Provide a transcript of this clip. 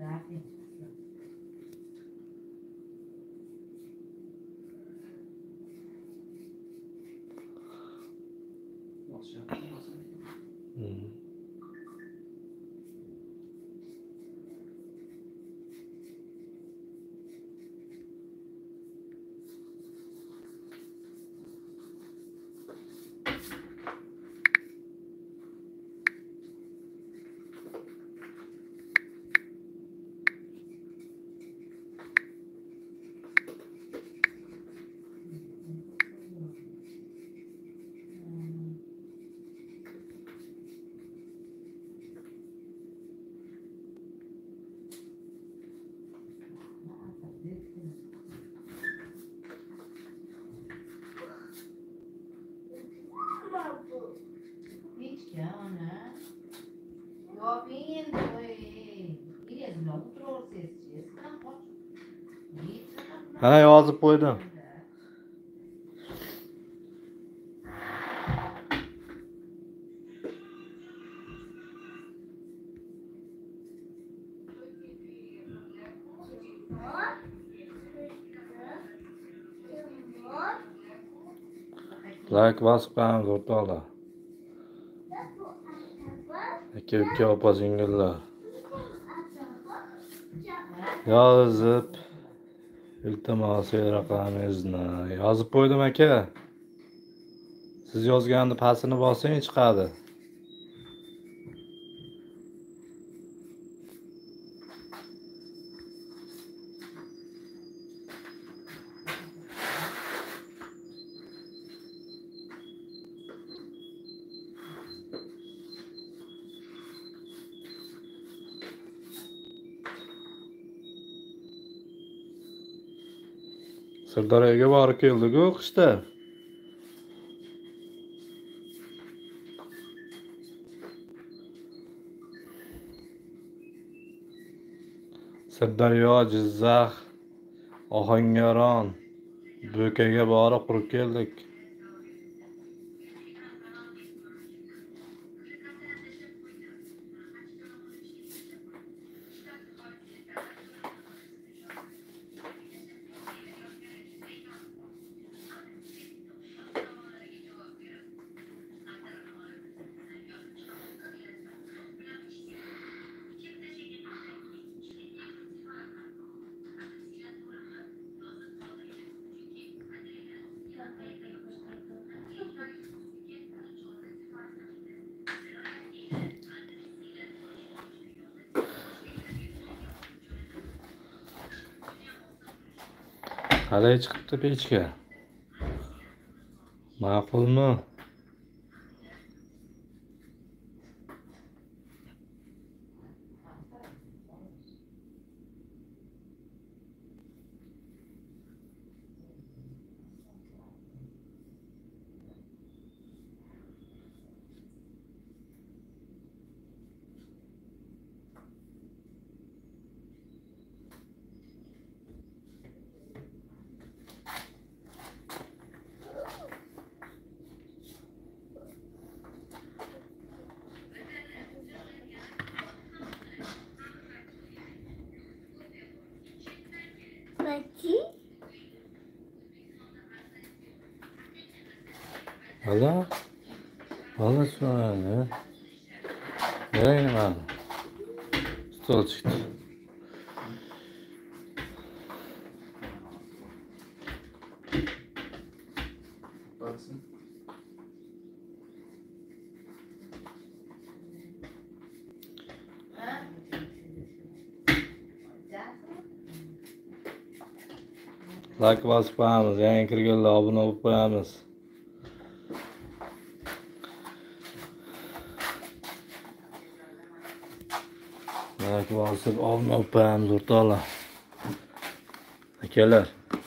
Ha, yozib qo'ydim. Like bosib qo'yamiz o'rtoqlar. Aka opa singillar. Yozib iltimos raqamingizni yozib qo'ydim aka. Siz yozganni pastini bossang chiqadi. Sirdaryoga borib keldik-ku qishda. Sirdaryo, Jizzax, Ohangaron, Bo'kaga borib qurib keldik. Qalay chiqibdi pechka? Ma'qulmi? Hala? Hala şöyle. Nereye gidiyorsun? Stol çıktı. Baksın. Like bosib qo'yamiz, yangi kirganlar obuna bo'lib qo'yamiz. Like bosib obuna bo'lib qo'yamiz o'rtoqlar. Akalar.